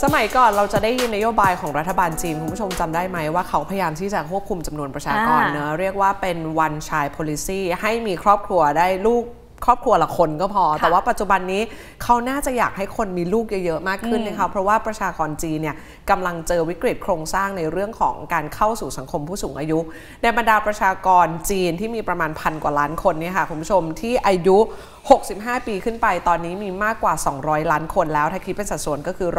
สมัยก่อนเราจะได้ยินนโยบายของรัฐบาลจีนคุณผู้ชมจำได้ไหมว่าเขาพยายามที่จะควบคุมจำนวนประชากรเนอะเรียกว่าเป็น one child policy ให้มีครอบครัวได้ลูกครอบครัวละคนก็พอแต่ว่าปัจจุบันนี้เขาน่าจะอยากให้คนมีลูกเยอะๆมากขึ้นนะคะเพราะว่าประชากรจีนเนี่ยกำลังเจอวิกฤตโครงสร้างในเรื่องของการเข้าสู่สังคมผู้สูงอายุในบรรดาประชากรจีนที่มีประมาณ1,000 กว่าล้านคนเนี่ยค่ะคุณผู้ชมที่อายุ65 ปีขึ้นไปตอนนี้มีมากกว่า200 ล้านคนแล้วถ้าคิดเป็นสัดส่วนก็คือ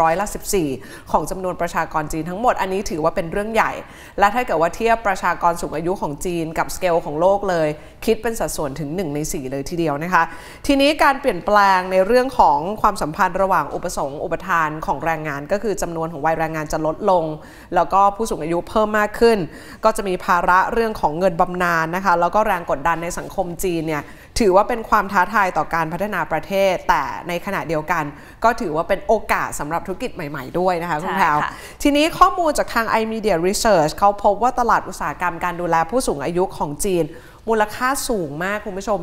14%ของจำนวนประชากรจีนทั้งหมดอันนี้ถือว่าเป็นเรื่องใหญ่และถ้าเกิดว่าเทียบประชากรสูงอายุของจีนกับสเกลของโลกเลยคิดเป็นสัดส่วนถึง1 ใน 4เลยทีเดียวนะคะทีนี้การเปลี่ยนแปลงในเรื่องของความสัมพันธ์ระหว่างอุปสงค์อุปทานของแรงงานก็คือจำนวนของวัยแรงงานจะลดลงแล้วก็ผู้สูงอายุเพิ่มมากขึ้นก็จะมีภาระเรื่องของเงินบำนาญนะคะแล้วก็แรงกดดันในสังคมจีนเนี่ยถือว่าเป็นความท้าทายต่อการพัฒนาประเทศแต่ในขณะเดียวกันก็ถือว่าเป็นโอกาสสำหรับธุรกิจใหม่ๆด้วยนะคะคุณแพรวทีนี้ข้อมูลจากทาง iMedia Research เขาพบว่าตลาดอุตสาหกรรมการดูแลผู้สูงอายุของจีนมูลค่าสูงมากคุณผู้ชม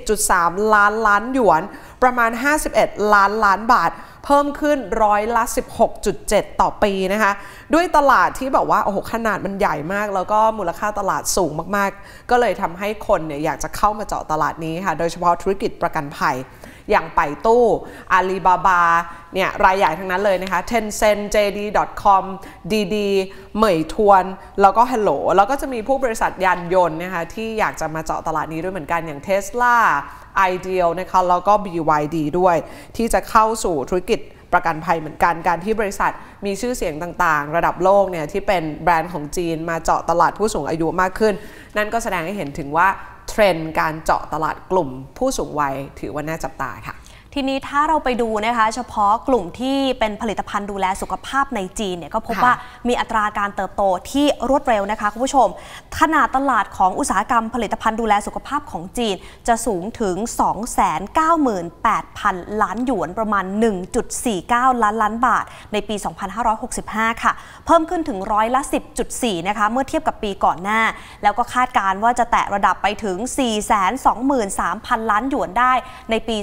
10.3 ล้านหยวนประมาณ51 ล้านบาทเพิ่มขึ้น16.7%ต่อปีนะคะด้วยตลาดที่แบบว่าโอ้โหขนาดมันใหญ่มากแล้วก็มูลค่าตลาดสูงมากๆก็เลยทำให้คนเนี่ยอยากจะเข้ามาเจาะตลาดนี้ค่ะโดยเฉพาะธุรกิจประกันภัยอย่างไปตู้อาลีบาบาเนี่ยรายใหญ่ทั้งนั้นเลยนะคะ Tencent JD.com ดีเหมยทวนแล้วก็ Hello แล้วก็จะมีผู้บริษัทยานยนต์นะคะที่อยากจะมาเจาะตลาดนี้ด้วยเหมือนกันอย่าง Tesla Ideal นะคะแล้วก็ BYD ด้วยที่จะเข้าสู่ธุรกิจประกันภัยเหมือนกันการที่บริษัทมีชื่อเสียงต่างๆระดับโลกเนี่ยที่เป็นแบรนด์ของจีนมาเจาะตลาดผู้สูงอายุมากขึ้นนั่นก็แสดงให้เห็นถึงว่าเทรนด์การเจาะตลาดกลุ่มผู้สูงวัยถือว่าน่าจับตาค่ะทีนี้ถ้าเราไปดูนะคะเฉพาะกลุ่มที่เป็นผลิตภัณฑ์ดูแลสุขภาพในจีนเนี่ยก็พบว่ามีอัตราการเติบโตที่รวดเร็วนะคะคุณผู้ชมขนาดตลาดของอุตสาหกรรมผลิตภัณฑ์ดูแลสุขภาพของจีนจะสูงถึง 298,000 ล้านหยวนประมาณ 1.49 ล้านบาทในปี 2565 ค่ะเพิ่มขึ้นถึง10.4% นะคะเมื่อเทียบกับปีก่อนหน้าแล้วก็คาดการณ์ว่าจะแตะระดับไปถึง 423,000 ล้านหยวนได้ในปี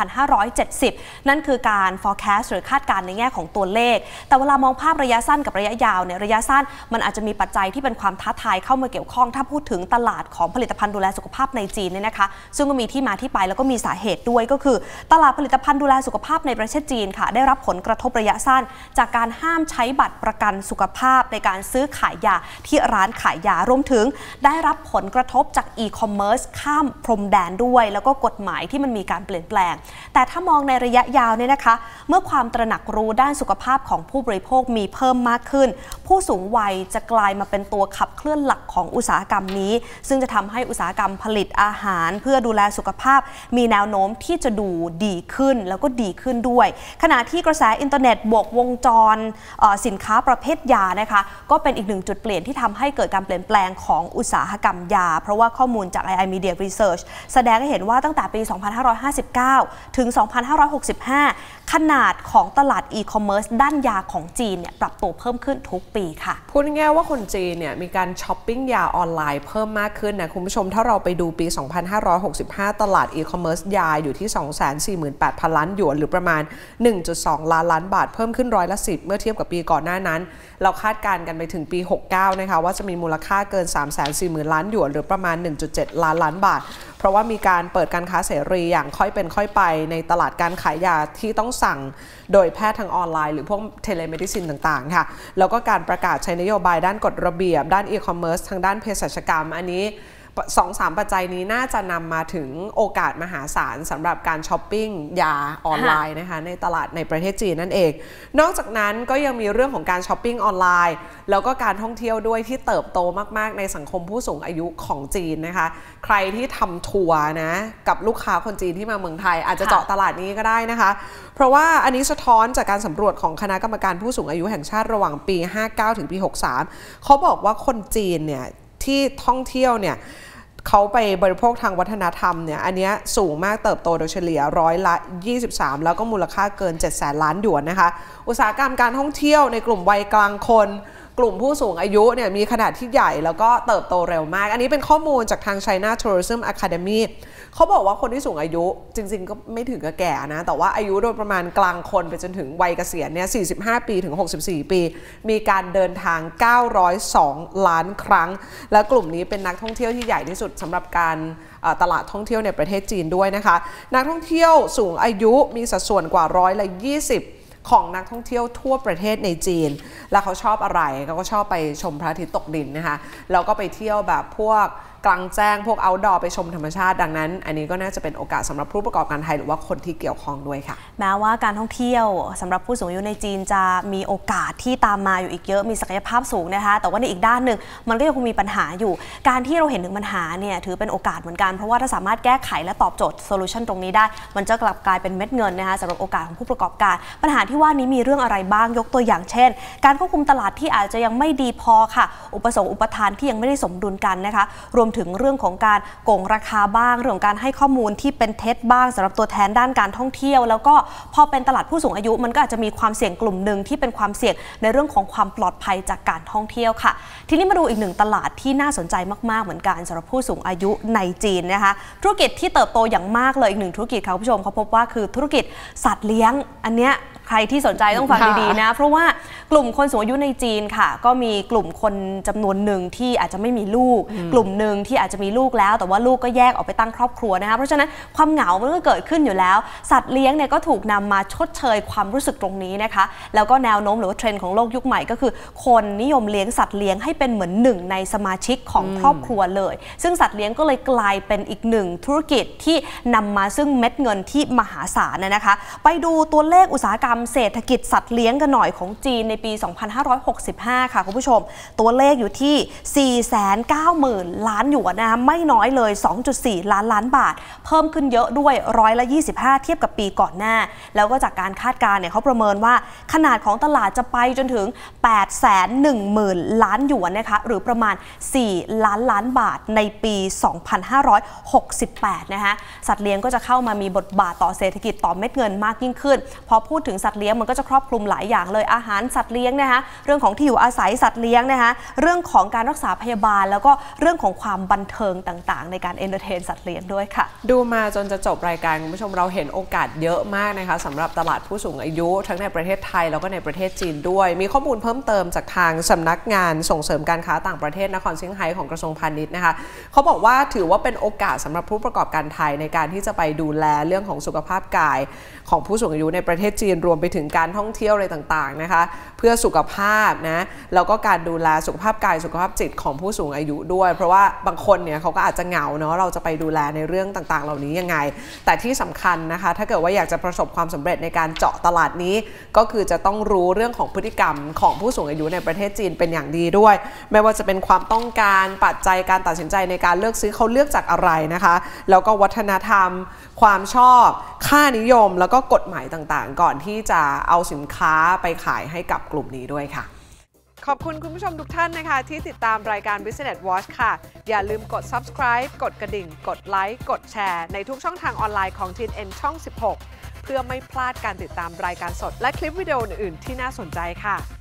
2570 นั่นคือการ forecast หรือคาดการณ์ในแง่ของตัวเลขแต่เวลามองภาพระยะสั้นกับระยะยาวเนี่ยระยะสั้นมันอาจจะมีปัจจัยที่เป็นความท้าทายเข้ามาเกี่ยวข้องถ้าพูดถึงตลาดของผลิตภัณฑ์ดูแลสุขภาพในจีนเนี่ยนะคะซึ่งก็มีที่มาที่ไปแล้วก็มีสาเหตุด้วยก็คือตลาดผลิตภัณฑ์ดูแลสุขภาพในประเทศจีนค่ะได้รับผลกระทบระยะสั้นจากการห้ามใช้บัตรประกันสุขภาพในการซื้อขายยาที่ร้านขายยารวมถึงได้รับผลกระทบจากอีคอมเมิร์ซข้ามพรมแดนด้วยแล้วก็กฎหมายที่มันมีการเปลี่ยนแปลงแต่ถ้ามองในระยะยาวเนี่ยนะคะเมื่อความตระหนักรู้ด้านสุขภาพของผู้บริโภคมีเพิ่มมากขึ้นผู้สูงวัยจะกลายมาเป็นตัวขับเคลื่อนหลักของอุตสาหกรรมนี้ซึ่งจะทำให้อุตสาหกรรมผลิตอาหารเพื่อดูแลสุขภาพมีแนวโน้มที่จะดูดีขึ้นแล้วก็ดีขึ้นด้วยขณะที่กระแสอินเทอร์เน็ตบวกวงจรสินค้าประเภทยานะคะก็เป็นอีกหนึ่งจุดเปลี่ยนที่ทำให้เกิดการเปลี่ยนแปลงของอุตสาหกรรมยาเพราะว่าข้อมูลจาก iMedia Research แสดงให้เห็นว่าตั้งแต่ปี 2559 ถึง 2565 ขนาดของตลาดอีคอมเมิร์ซด้านยาของจีนเนี่ยปรับตัวเพิ่มขึ้นทุกปีค่ะพูดง่ายๆว่าคนจีนเนี่ยมีการช้อปปิ้งยาออนไลน์เพิ่มมากขึ้นนะคุณผู้ชมถ้าเราไปดูปี 2565 ตลาดอีคอมเมิร์ซยาอยู่ที่ 248,000 ล้านหยวนหรือประมาณ 1.2 ล้านบาทเพิ่มขึ้น10%เมื่อเทียบกับปีก่อนหน้านั้นเราคาดการณ์กันไปถึงปี 69 นะคะว่าจะมีมูลค่าเกิน 340,000 ล้านหยวนหรือประมาณ 1.7 ล้านบาทเพราะว่ามีการเปิดการค้าเสรีอย่างค่อยเป็นค่อยไปในตลาดการขายยาที่ต้องสั่งโดยแพทย์ทางออนไลน์หรือพวกเทเลเมดิซินต่างๆค่ะแล้วก็การประกาศใช้นโยบายด้านกฎระเบียบด้านอีคอมเมิร์ซทางด้านเภสัชกรรมอันนี้ 2-3 ปัจจัยนี้น่าจะนำมาถึงโอกาสมหาศาลสำหรับการช้อปปิ้งยาออนไลน์นะคะในตลาดในประเทศจีนนั่นเองนอกจากนั้นก็ยังมีเรื่องของการช้อปปิ้งออนไลน์แล้วก็การท่องเที่ยวด้วยที่เติบโตมากๆในสังคมผู้สูงอายุของจีนนะคะใครที่ทำทัวร์นะกับลูกค้าคนจีนที่มาเมืองไทยอาจจะเจาะตลาดนี้ก็ได้นะคะเพราะว่าอันนี้สะท้อนจากการสำรวจของคณะกรรมการผู้สูงอายุแห่งชาติระหว่างปี 59 ถึงปี 63 เขาบอกว่าคนจีนเนี่ยที่ท่องเที่ยวเนี่ยเขาไปบริโภคทางวัฒนธรรมเนี่ยอันนี้สูงมากเติบโตโดยเฉลี่ย23%แล้วก็มูลค่าเกิน 700,000 ล้านหยวนนะคะอุตสาหกรรมการท่องเที่ยวในกลุ่มวัยกลางคนกลุ่มผู้สูงอายุเนี่ยมีขนาดที่ใหญ่แล้วก็เติบโตเร็วมากอันนี้เป็นข้อมูลจากทาง China Tourism Academy เขาบอกว่าคนที่สูงอายุจริงๆก็ไม่ถึงกับแก่นะแต่ว่าอายุโดยประมาณกลางคนไปจนถึงวัยเกษียณเนี่ย45 ปีถึง 64 ปีมีการเดินทาง902 ล้านครั้งและกลุ่มนี้เป็นนักท่องเที่ยวที่ใหญ่ที่สุดสำหรับการตลาดท่องเที่ยวในประเทศจีนด้วยนะคะนักท่องเที่ยวสูงอายุมีสัดส่วนกว่า20%ของนักท่องเที่ยวทั่วประเทศในจีนแล้วเขาชอบอะไรเขาก็ชอบไปชมพระอาทิตย์ตกดินนะคะแล้วก็ไปเที่ยวแบบพวกกลางแจ้งพวก outdoor ไปชมธรรมชาติดังนั้นอันนี้ก็น่าจะเป็นโอกาสสำหรับผู้ประกอบการไทยหรือว่าคนที่เกี่ยวข้องด้วยค่ะแม้ว่าการท่องเที่ยวสำหรับผู้สูงอายุในจีนจะมีโอกาสที่ตามมาอยู่อีกเยอะมีศักยภาพสูงนะคะแต่ว่าในอีกด้านหนึ่งมันก็ยังคงมีปัญหาอยู่การที่เราเห็นถึงปัญหาเนี่ยถือเป็นโอกาสเหมือนกันเพราะว่าถ้าสามารถแก้ไขและตอบโจทย์โซลูชันตรงนี้ได้มันจะกลับกลายเป็นเม็ดเงินนะคะสำหรับโอกาสของผู้ประกอบการปัญหาที่ว่านี้มีเรื่องอะไรบ้างยกตัวอย่างเช่นการควบคุมตลาดที่อาจจะยังไม่ดีพอค่ะอุปสงค์อุปทานที่ยังไม่ได้สมดุลกันนะคะรวมถึงเรื่องของการโกงราคาบ้างเรื่องของการให้ข้อมูลที่เป็นเท็จบ้างสำหรับตัวแทนด้านการท่องเที่ยวแล้วก็พอเป็นตลาดผู้สูงอายุมันก็อาจจะมีความเสี่ยงกลุ่มหนึ่งที่เป็นความเสี่ยงในเรื่องของความปลอดภัยจากการท่องเที่ยวค่ะทีนี้มาดูอีกหนึ่งตลาดที่น่าสนใจมากๆเหมือนกันสำหรับผู้สูงอายุในจีนนะคะธุรกิจที่เติบโตอย่างมากเลยอีกหนึ่งธุรกิจค่ะคุณผู้ชมเขาพบว่าคือธุรกิจสัตว์เลี้ยงอันเนี้ยใครที่สนใจต้องฟังดีๆนะเพราะว่ากลุ่มคนสูงอายุในจีนค่ะก็มีกลุ่มคนจำนวนหนึ่งที่อาจจะไม่มีลูกกลุ่มหนึ่งที่อาจจะมีลูกแล้วแต่ว่าลูกก็แยกออกไปตั้งครอบครัวนะคะเพราะฉะนั้นความเหงามันก็เกิดขึ้นอยู่แล้วสัตว์เลี้ยงเนี่ยก็ถูกนำมาชดเชยความรู้สึกตรงนี้นะคะแล้วก็แนวโน้มหรือว่าเทรนด์ของโลกยุคใหม่ก็คือคนนิยมเลี้ยงสัตว์เลี้ยงให้เป็นเหมือนหนึ่งในสมาชิกของครอบครัวเลยซึ่งสัตว์เลี้ยงก็เลยกลายเป็นอีกหนึ่งธุรกิจที่นำมาซึ่งเม็ดเงินที่มหาศาลนะคะไปดูตัวเลขอุตสาหกรรมเศรษฐกิจสัตว์เลี้ยงกันหน่อยของจีนในปี 2565 ค่ะคุณผู้ชมตัวเลขอยู่ที่ 490,000 ล้านหยวนนะคะไม่น้อยเลย 2.4 ล้านบาทเพิ่มขึ้นเยอะด้วย125%เทียบกับปีก่อนหน้าแล้วก็จากการคาดการณ์เนี่ยเขาประเมินว่าขนาดของตลาดจะไปจนถึง 810,000 ล้านหยวนนะคะหรือประมาณ4 ล้านบาทในปี 2568 นะคะสัตว์เลี้ยงก็จะเข้ามามีบทบาทต่อเศรษฐกิจต่อเม็ดเงินมากยิ่งขึ้นพอพูดถึงสัตว์เลี้ยงมันก็จะครอบคลุมหลายอย่างเลยอาหารสัตว์เลี้ยงนะคะเรื่องของที่อยู่อาศัยสัตว์เลี้ยงนะคะเรื่องของการรักษาพยาบาลแล้วก็เรื่องของความบันเทิงต่างๆในการเอนเตอร์เทนสัตว์เลี้ยงด้วยค่ะดูมาจนจะจบรายการคุณผู้ชมเราเห็นโอกาสเยอะมากนะคะสำหรับตลาดผู้สูงอายุทั้งในประเทศไทยแล้วก็ในประเทศจีนด้วยมีข้อมูลเพิ่มเติมจากทางสำนักงานส่งเสริมการค้าต่างประเทศนครเซี่ยงไฮ้ของกระทรวงพาณิชย์นะคะเขาบอกว่าถือว่าเป็นโอกาสสำหรับผู้ประกอบการไทยในการที่จะไปดูแลเรื่องของสุขภาพกายของผู้สูงอายุในประเทศจีนรวมไปถึงการท่องเที่ยวอะไรต่างๆนะคะเพื่อสุขภาพนะแล้วก็การดูแลสุขภาพกายสุขภาพจิตของผู้สูงอายุด้วยเพราะว่าบางคนเนี่ยเขาก็อาจจะเหงาเนาะเราจะไปดูแลในเรื่องต่างๆเหล่านี้ยังไงแต่ที่สำคัญนะคะถ้าเกิดว่าอยากจะประสบความสำเร็จในการเจาะตลาดนี้ก็คือจะต้องรู้เรื่องของพฤติกรรมของผู้สูงอายุในประเทศจีนเป็นอย่างดีด้วยไม่ว่าจะเป็นความต้องการปัจจัยการตัดสินใจในการเลือกซื้อเขาเลือกจากอะไรนะคะแล้วก็วัฒนธรรมความชอบค่านิยมแล้วก็กฎหมายต่างๆก่อนที่จะเอาสินค้าไปขายให้กับกลุ่มนี้ด้วยค่ะขอบคุณคุณผู้ชมทุกท่านนะคะที่ติดตามรายการ Business Watch ค่ะอย่าลืมกด subscribe กดกระดิ่งกดไลค์กดแชร์ในทุกช่องทางออนไลน์ของ TNN ช่อง 16 เพื่อไม่พลาดการติดตามรายการสดและคลิปวิดีโออื่นๆที่น่าสนใจค่ะ